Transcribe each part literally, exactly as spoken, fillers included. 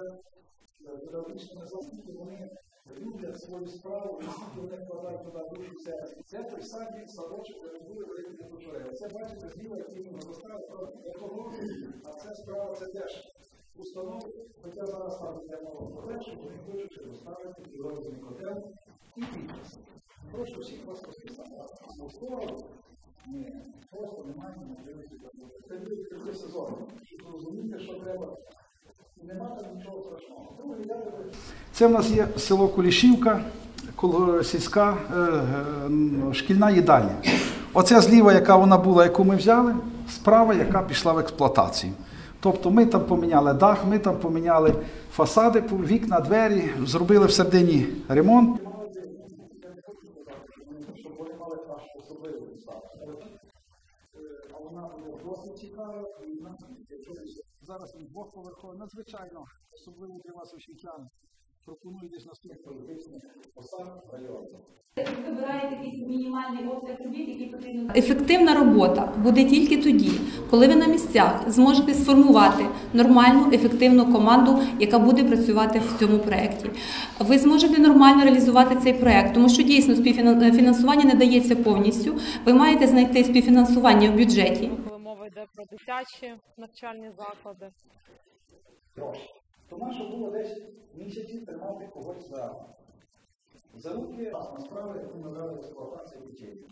педагогічні наскільки вони люблять свою справу, наскільки вони вкладають туди душу серце. Це той самий садочок, де не буде великих культури. Це, бачите, зліва, які ми розставили, екологію, а це справа, це теж установи, хоча зараз там йде мова про те, що вони хочуть розставити природний котел і підпис. Прошу всіх вас розписати. А сторону ми просто не маємо можливості забути. Це буде такий сезон, щоб розуміти, що треба. Нема там нічого страшного. Це в нас є село Кулішівка, сільська е, шкільна їдальня. Оця зліва, яка вона була, яку ми взяли, справа, яка пішла в експлуатацію. Тобто ми там поміняли дах, ми там поміняли фасади, вікна, двері, зробили всередині ремонт. Щоб вони мали наш особливий статус. А вона була досить цікава, і зараз він двохповерховий, надзвичайно, особливо для вас, освітян, пропоную десь наступний політичний посад району. Ви вибираєте якийсь мінімальний обсяг робіт, який потрібно. Ефективна робота буде тільки тоді, коли ви на місцях зможете сформувати нормальну, ефективну команду, яка буде працювати в цьому проєкті. Ви зможете нормально реалізувати цей проєкт, тому що дійсно співфінансування не дається повністю. Ви маєте знайти співфінансування в бюджеті. Коли мова йде про дитячі навчальні заклади. Трошки. Тому що було десь місяці тримати когось за, за руки, а справи, яку називали експлуатація дітей.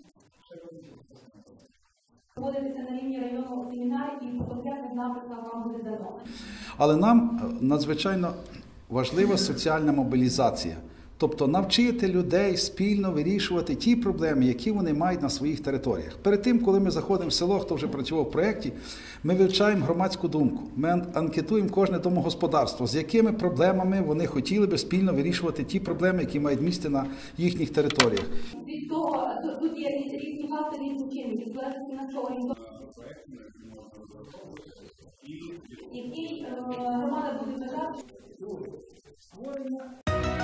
Проводитися на рівні районного семінару і по конкретних напрямках вам буде дано. Але нам надзвичайно важлива соціальна мобілізація. Тобто навчити людей спільно вирішувати ті проблеми, які вони мають на своїх територіях. Перед тим, коли ми заходимо в село, хто вже працював в проєкті, ми вивчаємо громадську думку. Ми анкетуємо кожне домогосподарство, з якими проблемами вони хотіли би спільно вирішувати ті проблеми, які мають місце на їхніх територіях. Від того, тут є різні фактори, різні чинники, залежності на що орієнтовано. І громада буде вважати, Створення